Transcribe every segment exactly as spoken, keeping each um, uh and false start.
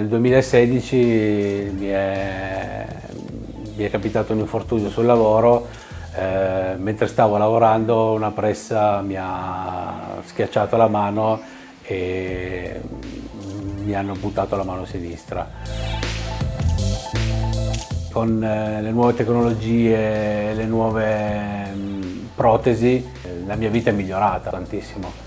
Nel duemilasedici mi è, mi è capitato un infortunio sul lavoro, eh, mentre stavo lavorando una pressa mi ha schiacciato la mano e mi hanno buttato la mano sinistra. Con eh, le nuove tecnologie, le nuove mh, protesi, eh, la mia vita è migliorata tantissimo.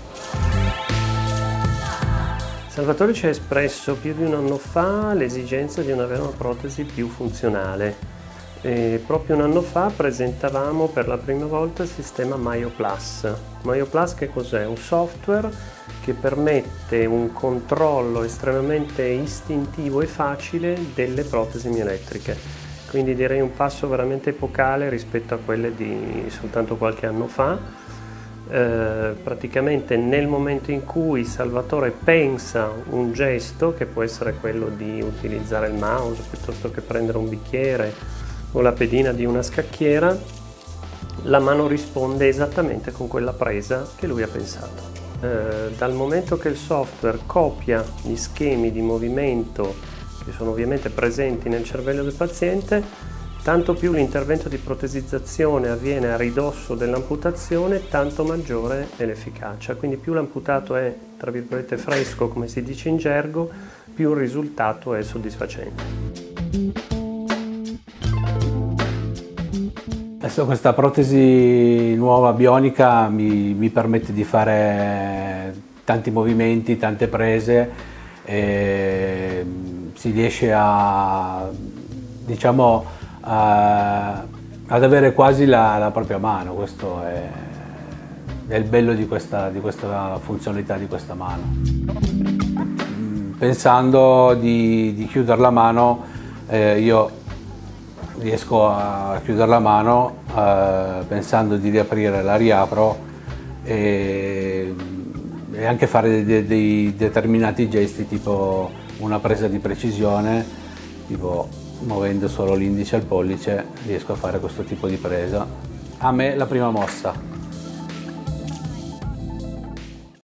Salvatore ci ha espresso più di un anno fa l'esigenza di avere una protesi più funzionale. E proprio un anno fa presentavamo per la prima volta il sistema MyoPlus. MyoPlus che cos'è? Un software che permette un controllo estremamente istintivo e facile delle protesi mioelettriche. Quindi direi un passo veramente epocale rispetto a quelle di soltanto qualche anno fa. Eh, praticamente nel momento in cui Salvatore pensa un gesto, che può essere quello di utilizzare il mouse piuttosto che prendere un bicchiere o la pedina di una scacchiera, la mano risponde esattamente con quella presa che lui ha pensato. Eh, dal momento che il software copia gli schemi di movimento che sono ovviamente presenti nel cervello del paziente, tanto più l'intervento di protesizzazione avviene a ridosso dell'amputazione, tanto maggiore è l'efficacia. Quindi più l'amputato è, tra virgolette, fresco, come si dice in gergo, più il risultato è soddisfacente. Adesso questa protesi nuova bionica mi, mi permette di fare tanti movimenti, tante prese, e si riesce a, diciamo, Uh, ad avere quasi la, la propria mano. Questo è, è il bello di questa, di questa funzionalità di questa mano. Pensando di, di chiudere la mano, eh, io riesco a chiudere la mano, eh, pensando di riaprire la riapro e, e anche fare dei, dei determinati gesti, tipo una presa di precisione, tipo muovendo solo l'indice al pollice riesco a fare questo tipo di presa. A me la prima mossa.